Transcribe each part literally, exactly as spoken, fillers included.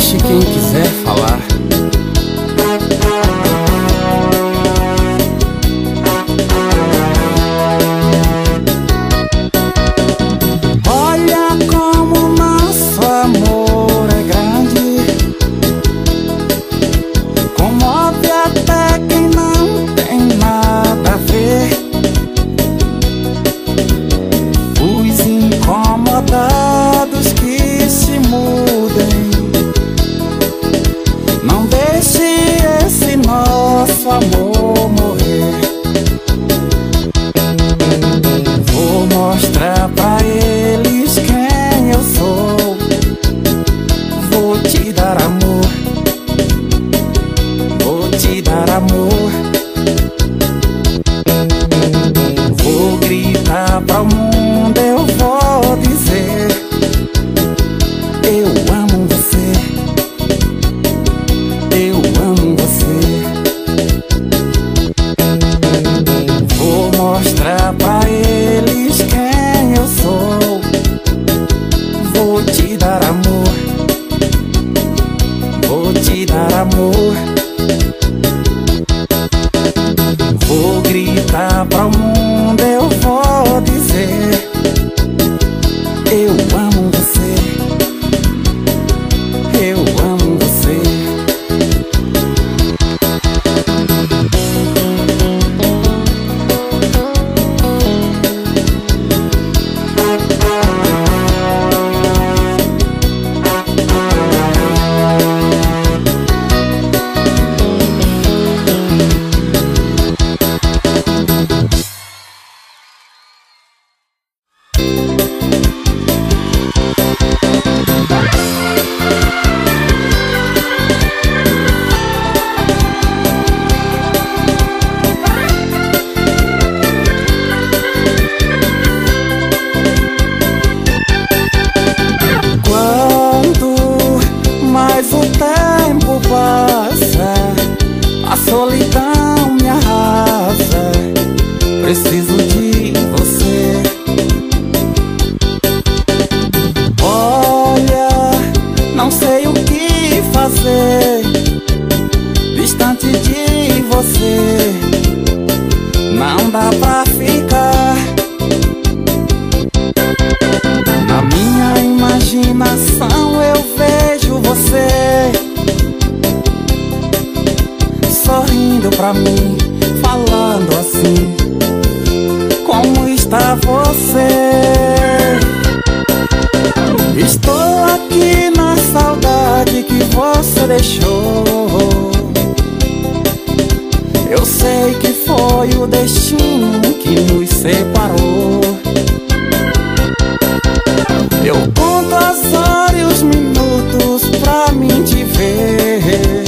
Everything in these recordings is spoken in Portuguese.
Deixe quem quiser falar. Olha como nosso amor é grande, comove até quem não tem nada a ver. Os incomodados que se mudem, não deixe esse nosso amor morrer. Vou mostrar pra eles quem eu sou, vou te dar amor, vou te dar amor. Vou gritar pra o mundo, eu vou dizer: eu amo você, eu amo você. Vou mostrar pra eles quem eu sou, vou te dar amor, vou te dar amor. Vou gritar pra o mundo, eu vou dizer: eu amo você, eu amo você. Mas o tempo passa, a solidão me arrasa, preciso de você. Olha, não sei o que fazer, distante de você, não dá pra ficar. Na minha imaginação eu vejo você sorrindo pra mim, falando assim: como está você? Estou aqui na saudade que você deixou. Eu sei que foi o destino que nos separou. Eu conto as horas e os minutos pra mim te ver.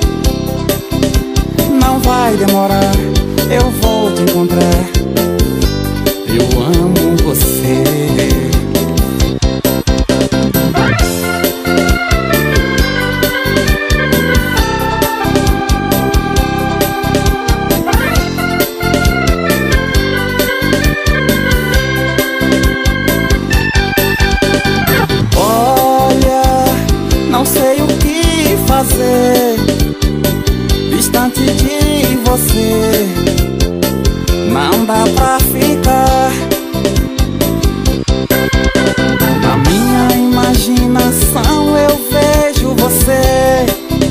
Não vai demorar, eu vou te encontrar. Eu amo você. Não sei o que fazer, distante de você, não dá pra ficar. Na minha imaginação eu vejo você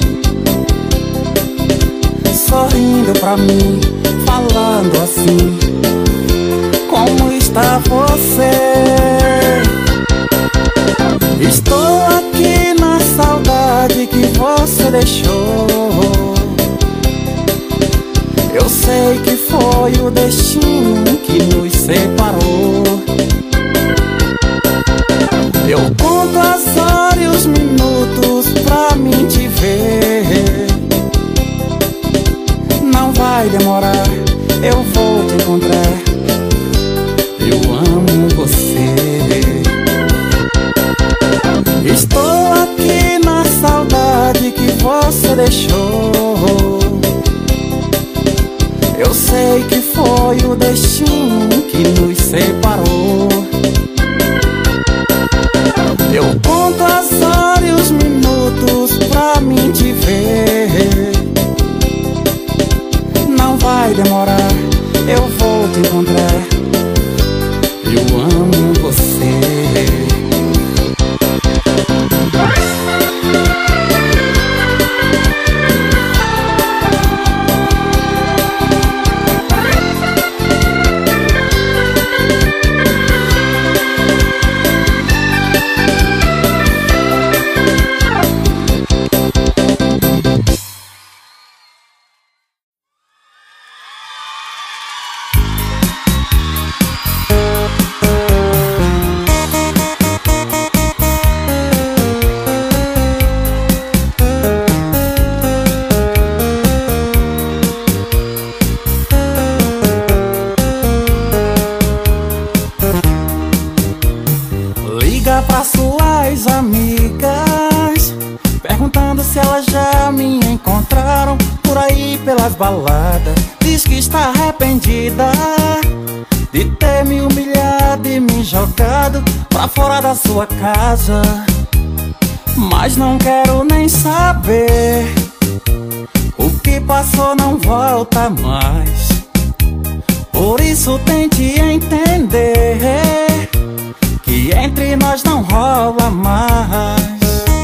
sorrindo pra mim, falando assim: como está você? Estou aqui na saudade que você deixou. Eu sei que foi o destino que nos separou. Eu conto as horas e os minutos pra mim te ver. Não vai demorar, eu vou te encontrar. Eu amo você. Estou aqui na saudade que você deixou. Eu sei que foi o destino que nos separou. Eu conto as horas e os minutos perguntando se elas já me encontraram por aí pelas baladas. Diz que está arrependida de ter me humilhado e me jogado pra fora da sua casa. Mas não quero nem saber, o que passou não volta mais. Por isso tente entender que entre nós não rola mais.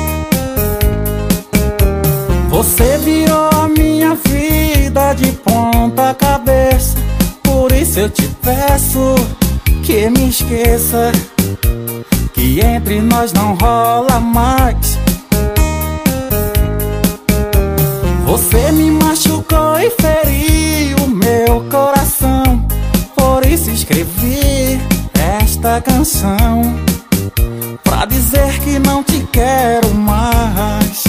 Você virou a minha vida de ponta cabeça, por isso eu te peço que me esqueça, que entre nós não rola mais. Você me machucou e feriu o meu coração, por isso escrevi esta canção, pra dizer que não te quero mais.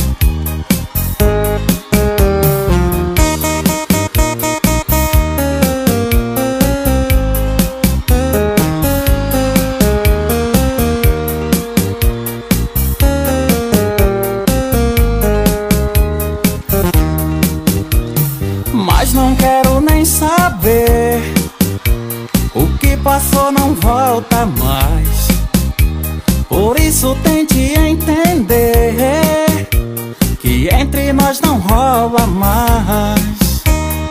Mas não quero nem saber, o que passou não volta mais. Por isso tente entender que entre nós não rola mais.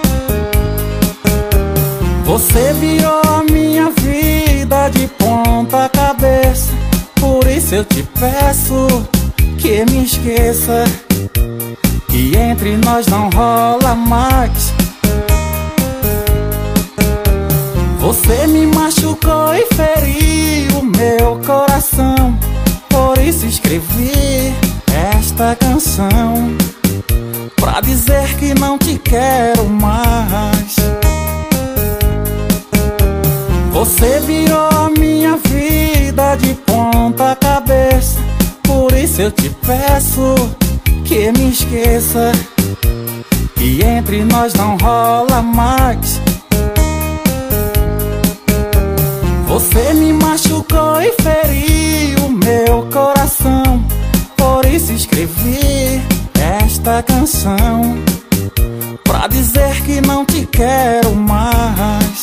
Você virou a minha vida de ponta cabeça, por isso eu te peço que me esqueça, que entre nós não rola mais. Você me machucou e feriu o meu coração, por isso escrevi esta canção, pra dizer que não te quero mais. Você virou a minha vida de ponta cabeça, por isso eu te peço que me esqueça, que entre nós não rola mais. Você me machucou e feriu o meu coração, por isso escrevi esta canção, pra dizer que não te quero mais.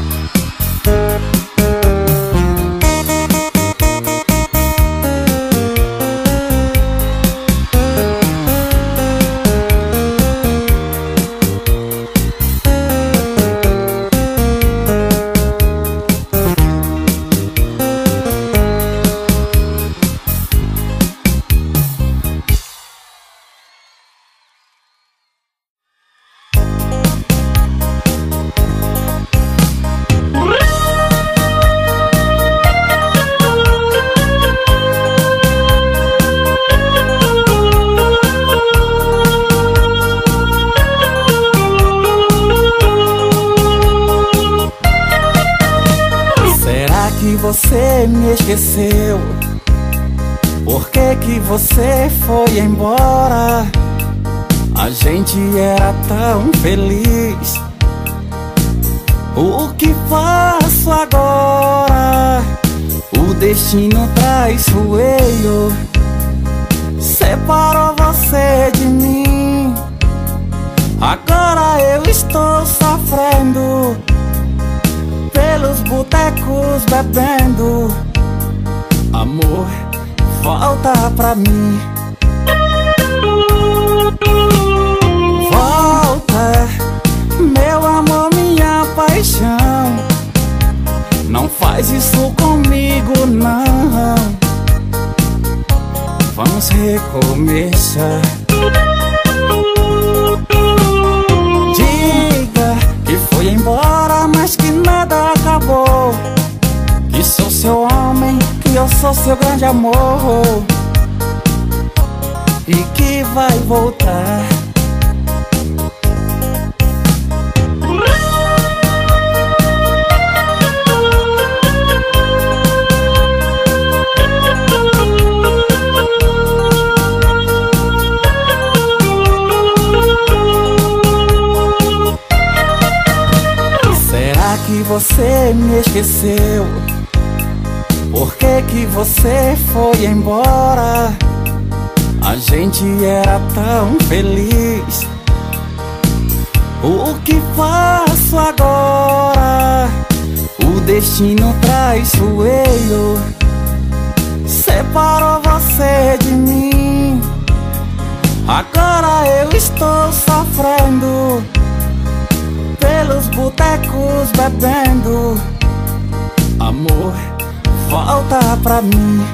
Você me esqueceu, por que que você foi embora? A gente era tão feliz. O que faço agora? O destino traiçoeiro separou você de mim. Agora eu estou sofrendo pelos botecos bebendo. Amor, volta pra mim. Volta, meu amor, minha paixão. Não faz isso comigo, não. Vamos recomeçar. Diga que foi embora, mas que nada acabou. Que sou seu homem, que eu sou seu grande amor, e que vai voltar. Será que você me esqueceu? Por que que você foi embora? A A gente era tão feliz. O que faço agora? O destino traiçoeiro separou você de mim. Agora eu estou sofrendo pelos botecos bebendo. Amor, volta pra mim.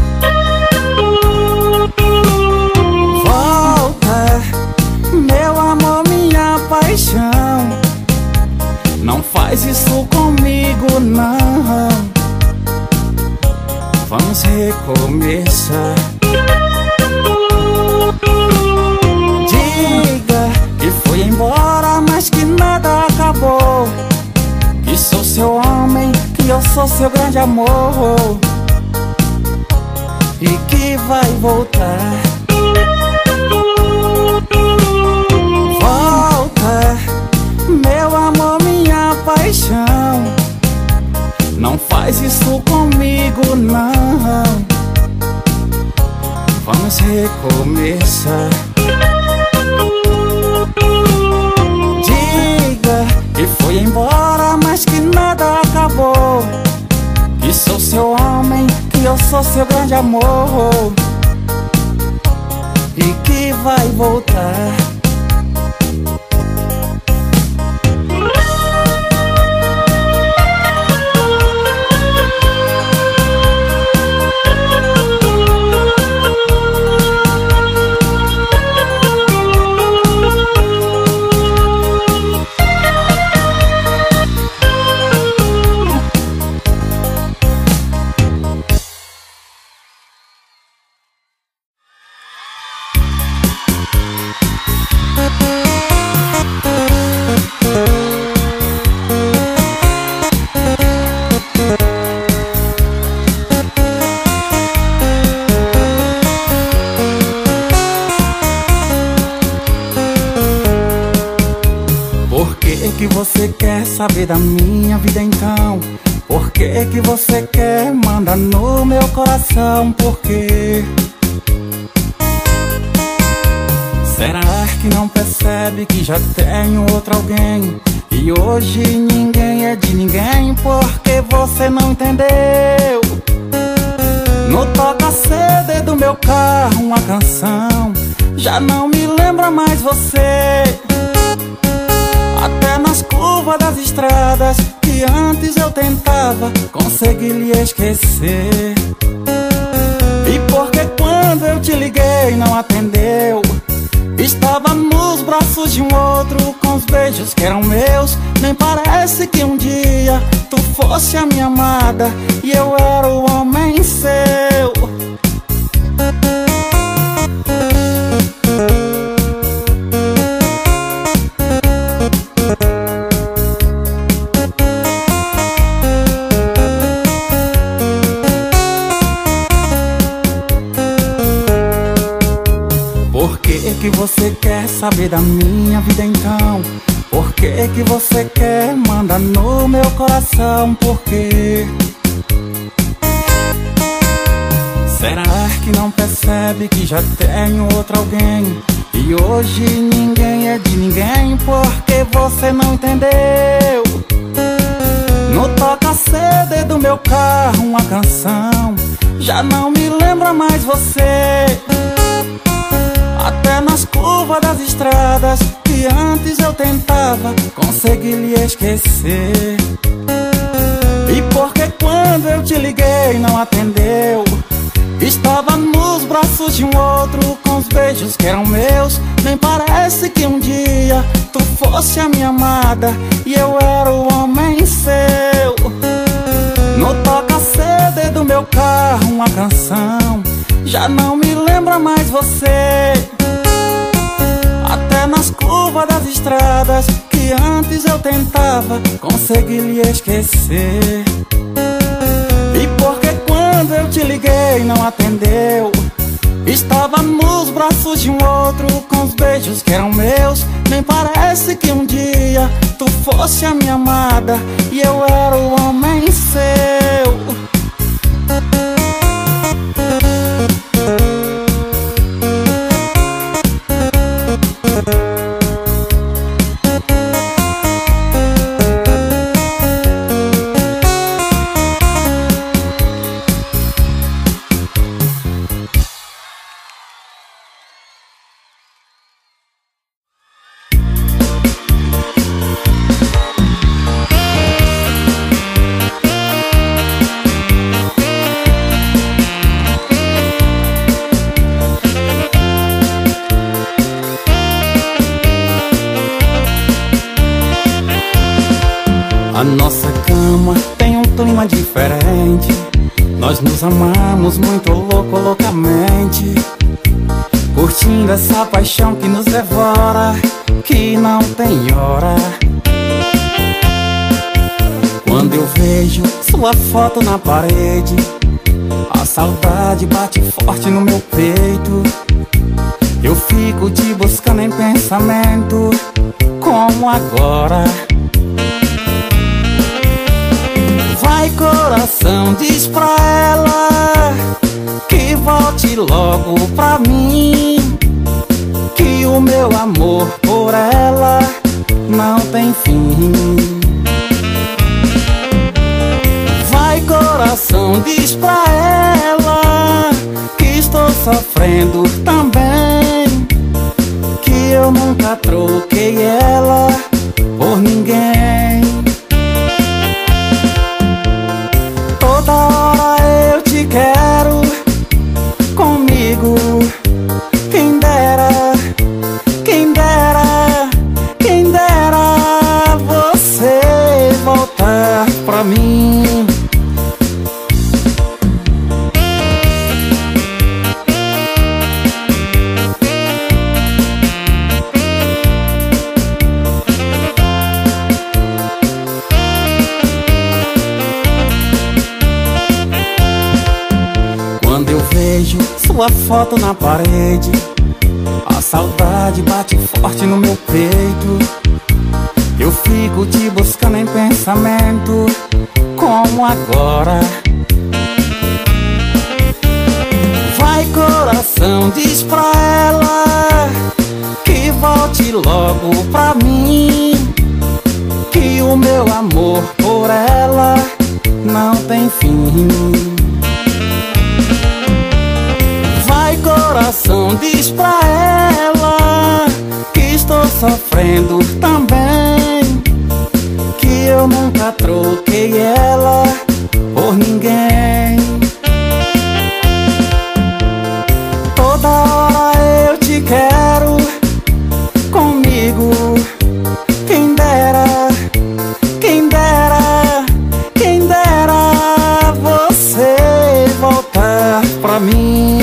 Volta, meu amor, minha paixão. Não faz isso comigo, não. Vamos recomeçar. Diga que foi embora, mas que nada acabou. Que sou seu homem, que eu sou seu grande amor. E que vai voltar. Volta, meu amor, minha paixão. Não faz isso comigo, não. Vamos recomeçar. Diga que foi embora, mas que nada acabou. Que sou seu homem, que eu sou seu grande amor. E que vai voltar. Que você quer saber da minha vida então? Por que que você quer mandar no meu coração? Por quê? Será que não percebe que já tenho outro alguém? E hoje ninguém é de ninguém porque você não entendeu. No toca-C D do meu carro uma canção já não me lembra mais você. Até nas curvas das estradas que antes eu tentava conseguir lhe esquecer. E porque quando eu te liguei não atendeu? Estava nos braços de um outro com os beijos que eram meus. Nem parece que um dia tu fosse a minha amada e eu era o homem seu. Por que que você quer saber da minha vida então? Por que que você quer mandar no meu coração? Por quê? Será que não percebe que já tenho outro alguém? E hoje ninguém é de ninguém porque você não entendeu. No toca-C D do meu carro uma canção já não me lembra mais você. Até nas curvas das estradas que antes eu tentava conseguir lhe esquecer. E porque quando eu te liguei não atendeu? Estava nos braços de um outro com os beijos que eram meus. Nem parece que um dia tu fosse a minha amada e eu era o homem seu. No toca-C D do meu carro uma canção já não me lembra mais você. Até nas curvas das estradas que antes eu tentava conseguir lhe esquecer. E porque quando eu te liguei não atendeu? Estava nos braços de um outro com os beijos que eram meus. Nem parece que um dia tu fosse a minha amada e eu era o homem seu. A nossa cama tem um clima diferente. Nós nos amamos muito louco, loucamente, curtindo essa paixão que nos devora, que não tem hora. Quando eu vejo sua foto na parede, a saudade bate forte no meu peito. Eu fico te buscando em pensamento, como agora. Vai coração, diz pra ela que volte logo pra mim, que o meu amor por ela não tem fim. Vai coração, diz pra ela que estou sofrendo também, que eu nunca troquei ela por ninguém. Toda hora eu te quero comigo, quem dera, quem dera, quem dera você voltar pra mim. Quando eu vejo sua foto na parede, a saudade bate forte no meu peito. Eu fico te buscando em pensamento, como agora. Vai coração, diz pra ela que volte logo pra mim, que o meu amor por ela não tem fim. Vai coração, diz pra ela que estou sofrendo também, que eu nunca troquei ela por ninguém. Toda hora eu te quero comigo, quem dera, quem dera, quem dera você voltar pra mim.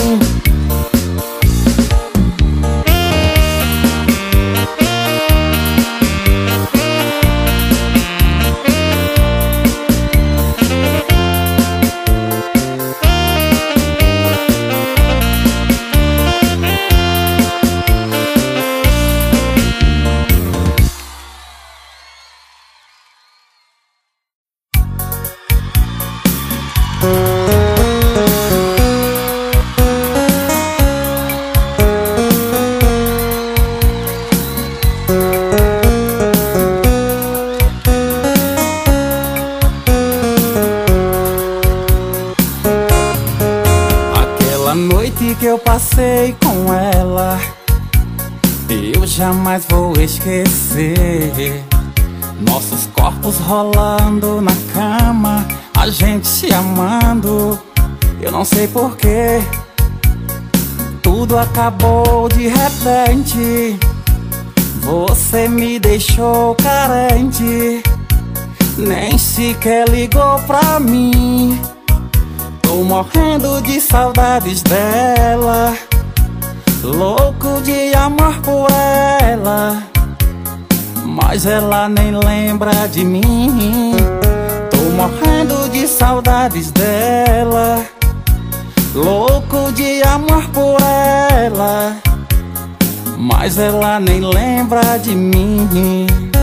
Que eu passei com ela, eu jamais vou esquecer. Nossos corpos rolando na cama, a gente se amando. Eu não sei porquê, tudo acabou de repente. Você me deixou carente, nem sequer ligou pra mim. Tô morrendo de saudades dela, louco de amor por ela, mas ela nem lembra de mim. Tô morrendo de saudades dela, louco de amor por ela, mas ela nem lembra de mim.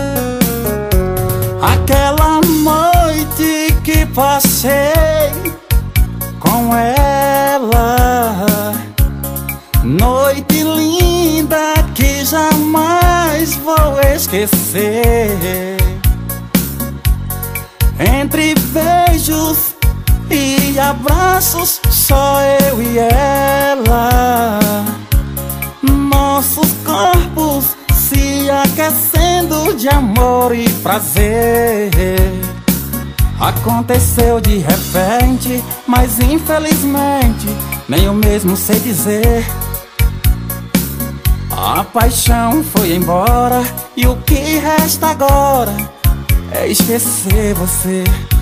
Aquela noite que passei com ela, noite linda que jamais vou esquecer. Entre beijos e abraços, só eu e ela, nossos corpos se aquecendo de amor e prazer. Aconteceu de repente, mas infelizmente nem eu mesmo sei dizer. A paixão foi embora e o que resta agora é esquecer você.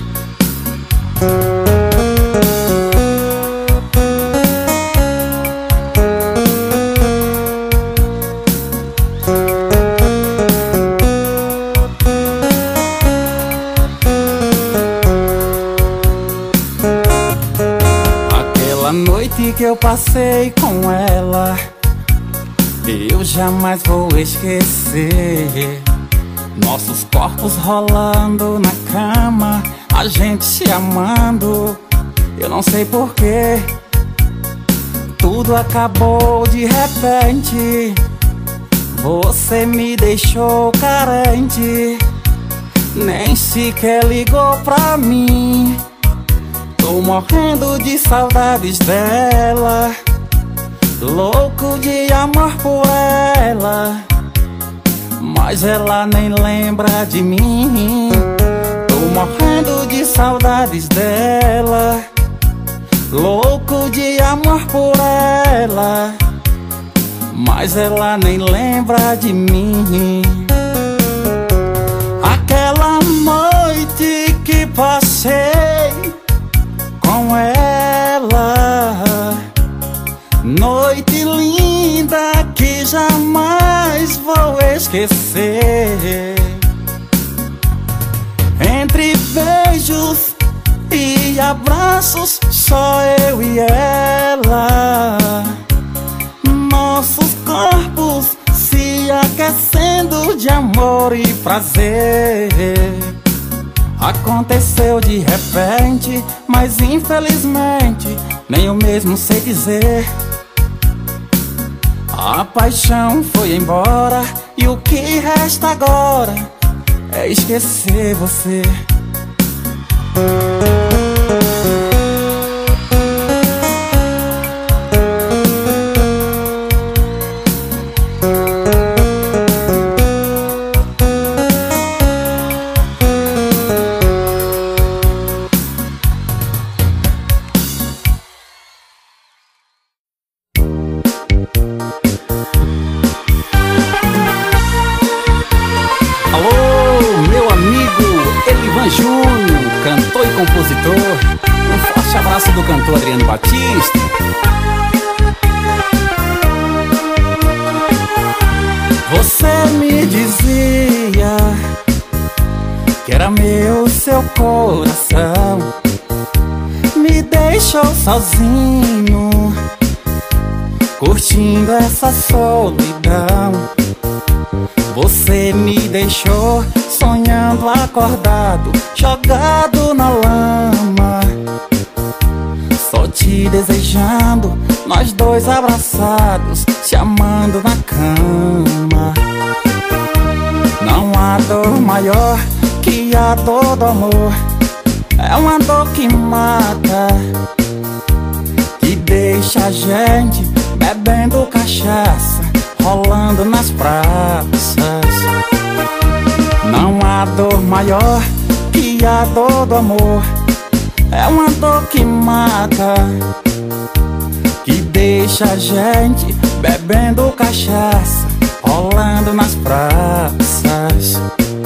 Aquela noite que eu passei com ela, eu jamais vou esquecer. Nossos corpos rolando na cama, a gente se amando. Eu não sei porquê, tudo acabou de repente. Você me deixou carente, nem sequer ligou pra mim. Tô morrendo de saudades dela, louco de amor por ela, mas ela nem lembra de mim. Tô morrendo de saudades dela, louco de amor por ela, mas ela nem lembra de mim. Aquela noite que passei com ela, noite linda que jamais vou esquecer. Entre beijos e abraços, só eu e ela, nossos corpos se aquecendo de amor e prazer. Aconteceu de repente, mas infelizmente nem eu mesmo sei dizer. A paixão foi embora e o que resta agora é esquecer você. Cantor e compositor, um forte abraço do cantor Adriano Batista. Você me dizia que era meu seu coração, me deixou sozinho, curtindo essa solidão. Você me deixou sonhando acordado, jogado na lama, só te desejando, nós dois abraçados, se amando na cama. Não há dor maior que a dor do amor, é uma dor que mata, que deixa a gente bebendo cachaça, rolando nas praças. Não há dor maior que a dor do amor, é uma dor que mata, que deixa a gente bebendo cachaça, rolando nas praças.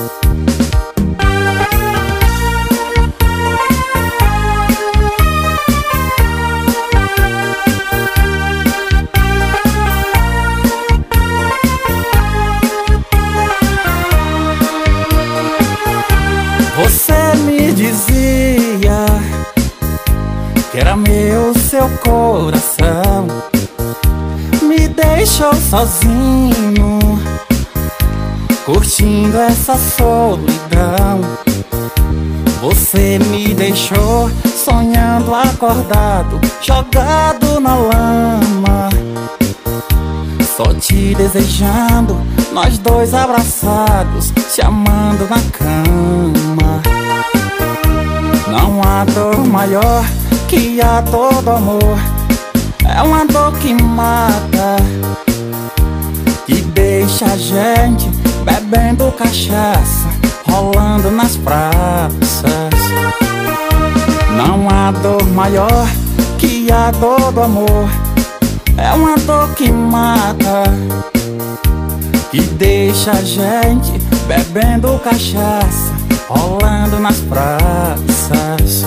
Você me dizia que era meu seu coração, me deixou sozinho, curtindo essa solidão. Você me deixou sonhando acordado, jogado na lama, só te desejando, nós dois abraçados, se amando na cama. Não há dor maior que a dor do amor, é uma dor que mata, que deixa a gente bebendo cachaça, rolando nas praças. Não há dor maior que a dor do amor, é uma dor que mata, que deixa a gente bebendo cachaça, rolando nas praças.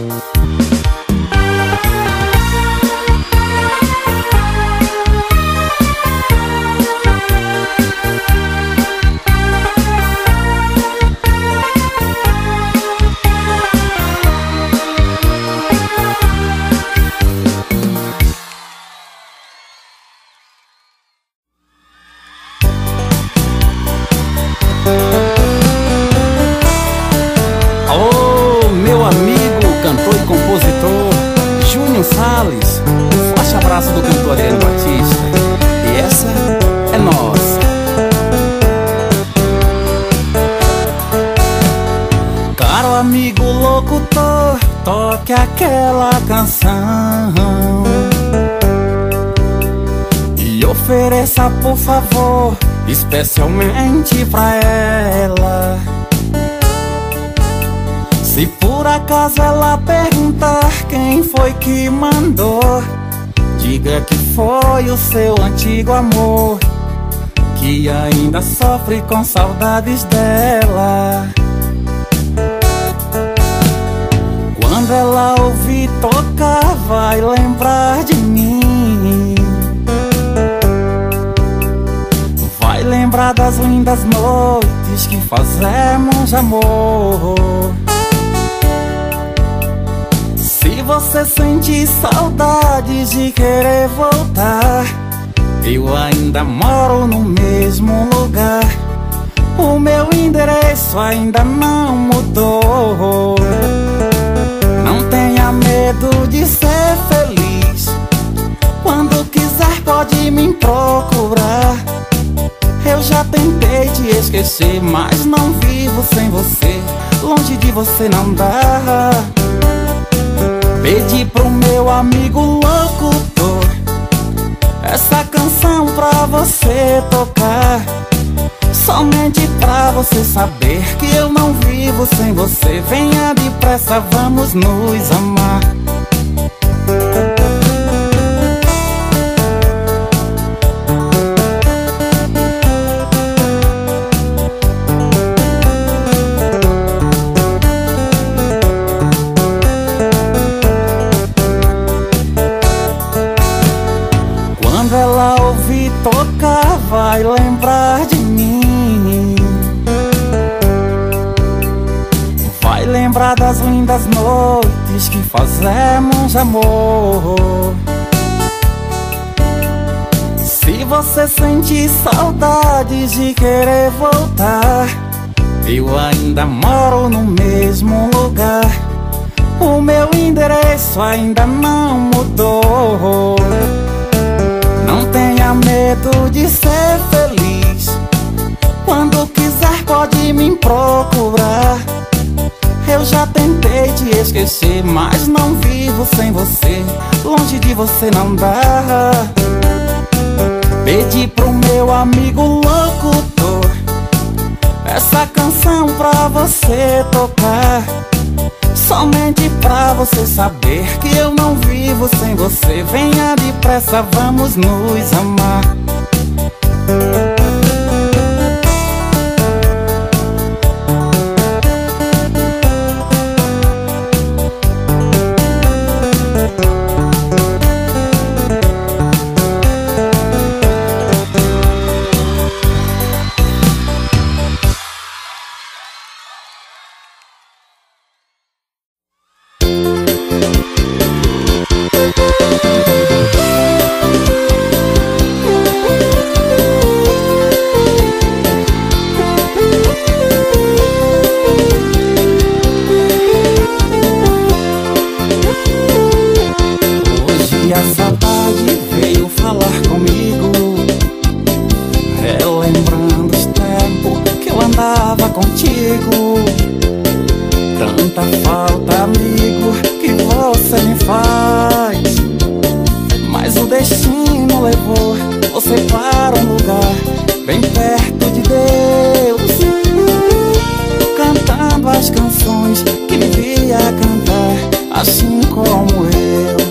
Alô, meu amigo, cantor e compositor Júnior Salles, um forte abraço do cantor Adriano Batista. E essa é nossa. Caro amigo locutor, toque aquela canção e ofereça, por favor, especialmente pra ela. Se por acaso ela perguntar quem foi que mandou, diga que foi o seu antigo amor, que ainda sofre com saudades dela. Quando ela ouvir tocar, vai lembrar de mim, vai lembrar das lindas noites que fazemos amor. Se você sentir saudades de querer voltar, eu ainda moro no mesmo lugar, o meu endereço ainda não mudou. Não tenha medo de ser feliz, quando quiser pode me procurar. Eu já tentei te esquecer, mas não vivo sem você, longe de você não dá. Pedi pro meu amigo locutor essa canção pra você tocar, somente pra você saber que eu não vivo sem você. Venha depressa, vamos nos amar. Quando ela ouvir tocar, vai lembrar de mim, vai lembrar das lindas noites que fazemos amor. Se você sentir saudades de querer voltar, eu ainda moro no mesmo lugar, o meu endereço ainda não mudou. Não tenha medo de ser feliz, quando quiser pode me procurar. Eu já tentei te esquecer, mas não vivo sem você, longe de você não dá. Pedi pro meu amigo locutor essa canção pra você tocar, somente pra você saber que eu não vivo sem você. Venha depressa, vamos nos amar. Hoje a saudade veio falar comigo, relembrando os tempos que eu andava contigo. Tanta falta, amigo, que você me faz, mas o destino levou você para um lugar bem perto de Deus, cantando as canções que devia cantar, assim como eu.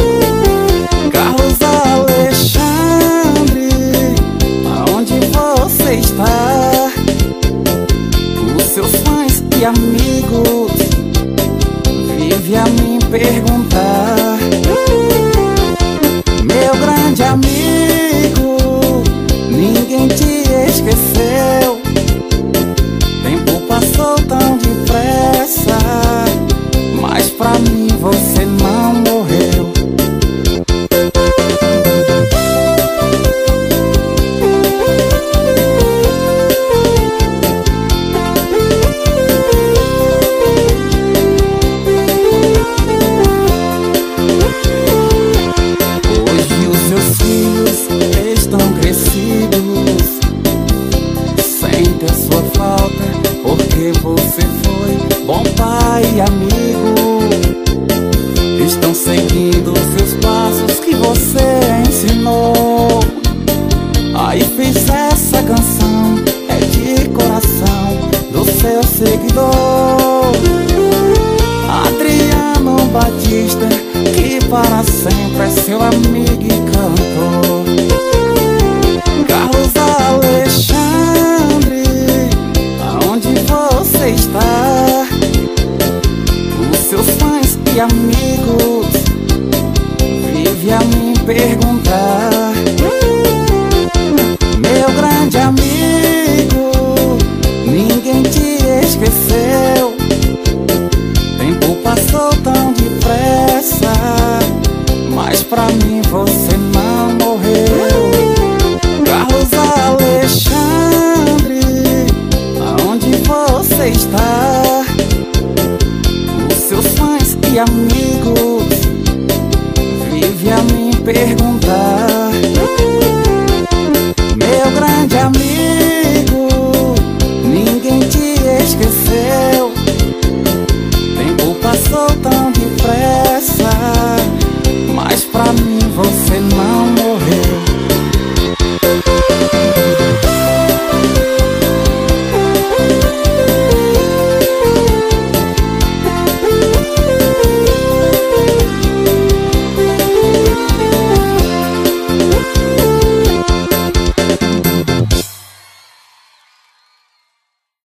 Carlos Alexandre, aonde você Simples essa canção, é de coração do seu seguidor Adriano Batista, que para sempre é seu amigo e cantor. Carlos Alexandre, aonde você está? Os seus fãs e amigos vivem a me perguntar. Meu grande amigo, ninguém te esqueceu. Tempo passou tão depressa, mas pra mim você não morreu. Carlos Alexandre, aonde você está? Os seus fãs e amigos vivem a me perguntar.